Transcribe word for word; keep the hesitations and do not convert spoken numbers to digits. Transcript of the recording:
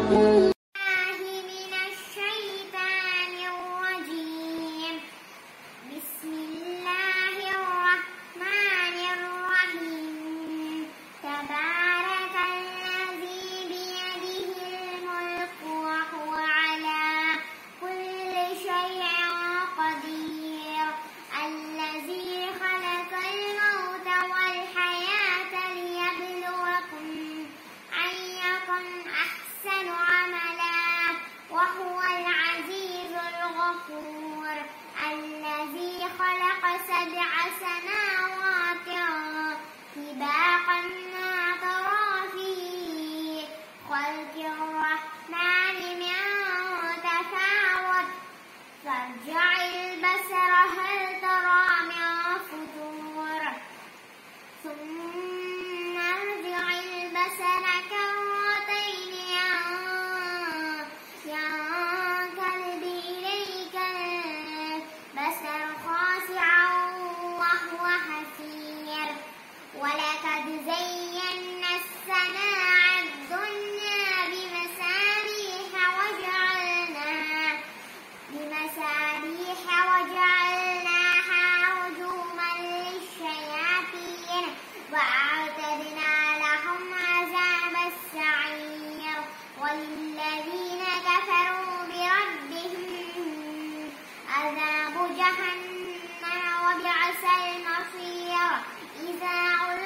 من الشيطان الرجيم. بسم الله الرحمن الرحيم. تبارك الذي بيده الملك وهو على كل شيء قدير. الذي خلق الموت والحياة ليبلوكم أيكم أحسن عملا وهو العزيز الغفور. الذي خلق سبع سماوات طباقا ما ترى في خلق الرحمن من تفاوت فارجع البصر هل ترى من فطور ثم ارجع البصر كرتين ينقلب إليك البصر خاسعا وهو حسير. ولقد زينا السماء الدنيا بمصابيح وجعلناها بمصابيح وجعلناها رجوما للشياطين وأعتدنا لهم عذاب السعير. وللذين كفروا بربهم عذاب جهنم وبئس المصير. إذا